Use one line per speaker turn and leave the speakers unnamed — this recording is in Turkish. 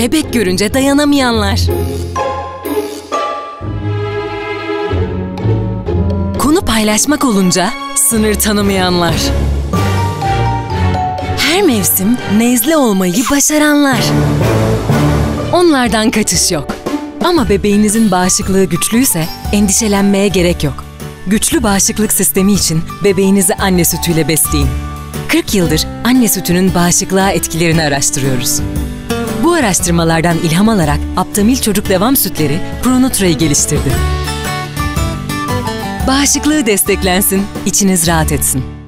Bebek görünce dayanamayanlar. Konu paylaşmak olunca sınır tanımayanlar. Her mevsim nezle olmayı başaranlar. Onlardan kaçış yok. Ama bebeğinizin bağışıklığı güçlüyse endişelenmeye gerek yok. Güçlü bağışıklık sistemi için bebeğinizi anne sütüyle besleyin. 40 yıldır anne sütünün bağışıklığa etkilerini araştırıyoruz. Bu araştırmalardan ilham alarak Aptamil Çocuk Devam Sütleri Pronutra'yı geliştirdi. Bağışıklığı desteklensin, içiniz rahat etsin.